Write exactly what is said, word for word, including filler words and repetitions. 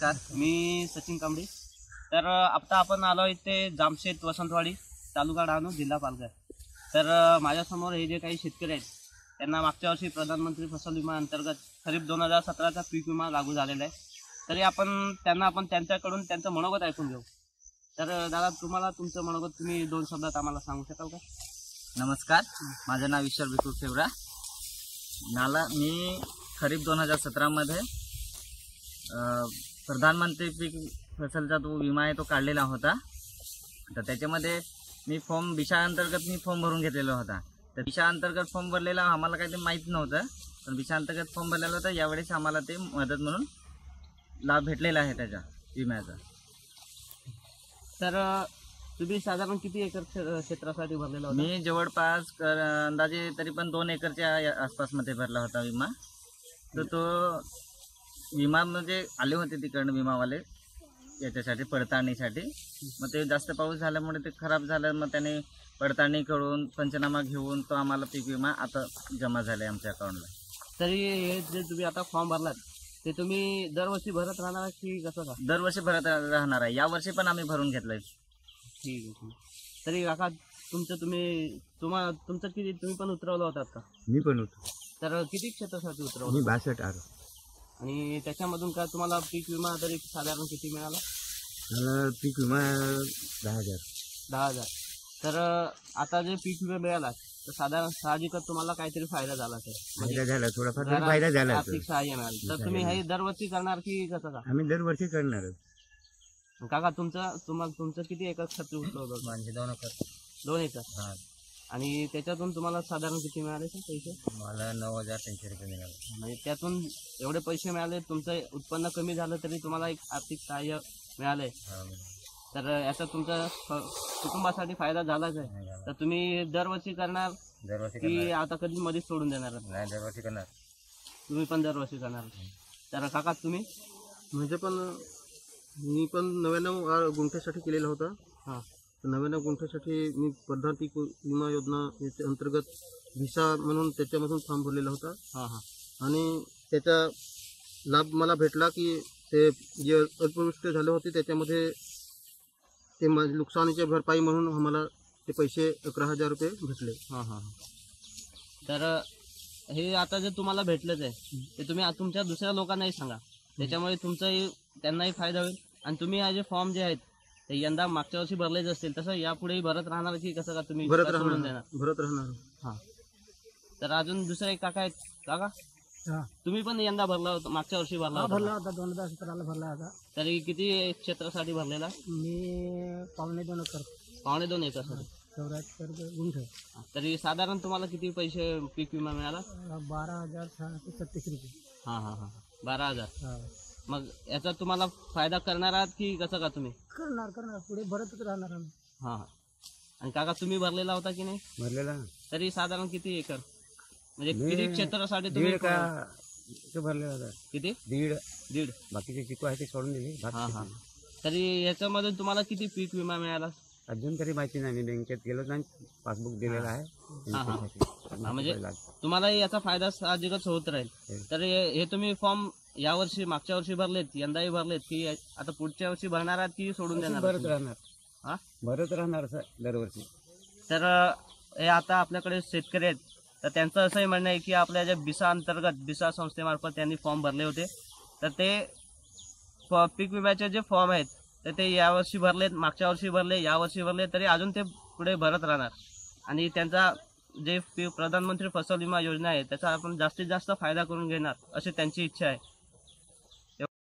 नमस्कार, मी सचिन कांबळे. तर आता आपण आलो इथे जामशेत वसंतवाडी, तालुका डहाणू, जिल्हा पालघर. तर माझ्यासमोर हे जे काही शेतकरी आहेत त्यांना मागच्या वर्षी प्रधानमंत्री फसल विमा अंतर्गत खरीप दोन हजार सतराचा पीक विमा लागू झालेला आहे. तरी आपण त्यांना आपण त्यांच्याकडून त्यांचं मनोगत ऐकून घेऊ. तर दादा, तुम्हाला तुमचं मनोगत तुम्ही दोन शब्दात आम्हाला सांगू शकाल का? नमस्कार, माझं नाव ईश्वर विठू फेवरा. मला मी खरीप दोन हजार सतरामध्ये प्रधानमंत्री पीक फसलचा जो विमा आहे तो काढलेला होता. तर त्याच्यामध्ये मी फॉर्म बिशा अंतर्गत मी फॉर्म भरून घेतलेला होता. तर बिशा अंतर्गत फॉर्म भरलेला आम्हाला काही ते माहीत नव्हतं, पण बिशा अंतर्गत फॉर्म भरलेला होता. यावेळेस आम्हाला ते मदत म्हणून लाभ भेटलेला आहे त्याच्या विम्याचा. तर तुम्ही साधारण किती एकर क्षेत्रासाठी भरलेला होता? मी जवळपास अंदाजे तरी पण दोन एकरच्या आसपासमध्ये भरला होता विमा. तर तो विमा म्हणजे आले होते तिकडनं विमावाले याच्यासाठी पडताळणीसाठी. मग ते जास्त पाऊस झाल्यामुळे ते खराब झालं. मग त्याने पडताळणी करून पंचनामा घेऊन तो आम्हाला पीक विमा आता जमा झाला आहे आमच्या अकाउंटला. तरी हे जे तुम्ही आता फॉर्म भरलात ते तुम्ही दरवर्षी भरत राहणार की कसं का? दरवर्षी भरत राहणार आहे. यावर्षी पण आम्ही भरून घेतलंय. ठीक आहे. तरी काका, तुमचं तुम्ही तुम्हाला तुमचं किती तुम्ही पण उतरवलं होतात का? मी पण होतो. तर किती क्षेत्रासाठी मी उतरवलं? बासष्ट आरो. आणि त्याच्यामधून काय तुम्हाला पीक विमा तरी साधारण किती मिळाला? मला पीक विमा दहा हजार दहा हजार. तर आता जे पीक विमा मिळाला तर साधारण साहजिकच तुम्हाला काहीतरी फायदा झाला सर. फायदा झाला, थोडाफार तरी फायदा झाला. आर्थिक सहाय्य मिळालं. तर तुम्ही हे दरवर्षी करणार की कसं का? आम्ही दरवर्षी करणारच. काका, तुमचं तुम्हाला तुमचं किती एकर खर्च उचलवलं? म्हणजे दोन एकर. दोन एकर. आणि त्याच्यातून तुम्हाला साधारण किती मिळाले सर पैसे? मला नऊ हजार तीनशे रुपये मिळाले. म्हणजे त्यातून एवढे पैसे मिळाले, तुमचं उत्पन्न कमी झालं तरी तुम्हाला एक आर्थिक सहाय्य मिळालंय. तर याचा तुमच्या कुटुंबासाठी फायदा झालाच आहे. तर तुम्ही दरवर्षी करणार दरवर्षी की आता कधी मध्येच सोडून देणार? नाही, दरवर्षी करणार. तुम्ही पण दरवर्षी करणार. तर काका, तुम्ही? म्हणजे पण मी पण नव्याण्णव गुंठ्यासाठी केलेला होता. हां. नव्याण्णव गुंठ्यासाठी मी प्रधान पीक विमा योजना याच्या अंतर्गत व्हिसा म्हणून त्याच्यामधून फॉर्म भरलेला होता. हां हां. आणि त्याचा लाभ मला भेटला की ते जे अल्पवृष्टी झाले होते त्याच्यामध्ये ते नुकसानीच्या भरपाई म्हणून आम्हाला ते पैसे अकरा हजार रुपये भेटले. हां हां. तर हे आता जे तुम्हाला भेटलंच आहे ते तुम्ही तुमच्या दुसऱ्या लोकांनाही सांगा, त्याच्यामुळे तुमचाही त्यांनाही फायदा होईल. आणि तुम्ही हे जे फॉर्म जे आहेत ते यंदा मागच्या वर्षी भरलेच असतील, तसं यापुढेही भरत राहणार की कसं का तुम्ही भरत सोडून राहणार देणार? भरत राहणार हां. तर अजून दुसरे एक काका आहेत. काका, तुम्ही पण यंदा भरला होता? मागच्या वर्षी भरला होता? भरला होता, दोन हजार सतराला भरला होता. तरी किती क्षेत्रासाठी भरलेला? मी पावणे दोन एकर. पावणे दोन एकरसाठी. चौऱ्याहत्तर गुंठ. तरी साधारण तुम्हाला किती पैसे पीक विमा मिळाला? बारा हजार सहाशे सत्तीस रुपये. हां हां हां. बारा हजार. हा. मग याचा तुम्हाला फायदा करणार आहात की कसं का तुम्ही? करणार करणार पुढे भरतच राहणार आम्ही. हां हां. आणि काका, तुम्ही भरलेला होता की नाही? भरलेला तरी साधारण किती एकर म्हणजे मी किती क्षेत्रासाठी तुम्ही? दीड का ते भरलेला होता. किती? दीड. दीड. बाकीचे चिकू आहे ते सोडून दिले. हां हां. तरी याच्यामधून तुम्हाला किती पीक विमा मिळाला? अजून तरी माहिती नाही. मी बँकेत गेलो नाही, पासबुक दिलेला आहे. हां हां. म्हणजे तुम्हाला याचा फायदा साहजिकच होत राहील. तर हे तुम्ही फॉर्म यावर्षी मागच्या वर्षी भरलेत, यंदाही भरलेत की आता पुढच्या वर्षी भरणार आहात की सोडून देणार? भरत राहणार. हां, भरत राहणार दरवर्षी. तर हे आता आपल्याकडे शेतकरी आहेत, तर त्यांचं असंही म्हणणं आहे की आपल्या ज्या बिसा अंतर्गत बिसा संस्थेमार्फत त्यांनी फॉर्म भरले होते, तर ते पीक विम्याचे जे फॉर्म आहेत तर ते यावर्षी भरलेत, मागच्या वर्षी भरले, यावर्षी भरले, तरी अजून ते पुढे भरत राहणार. आणि त्यांचा जे प्रधानमंत्री फसल विमा योजना आहे त्याचा आपण जास्तीत जास्त फायदा करून घेणार अशी त्यांची इच्छा आहे.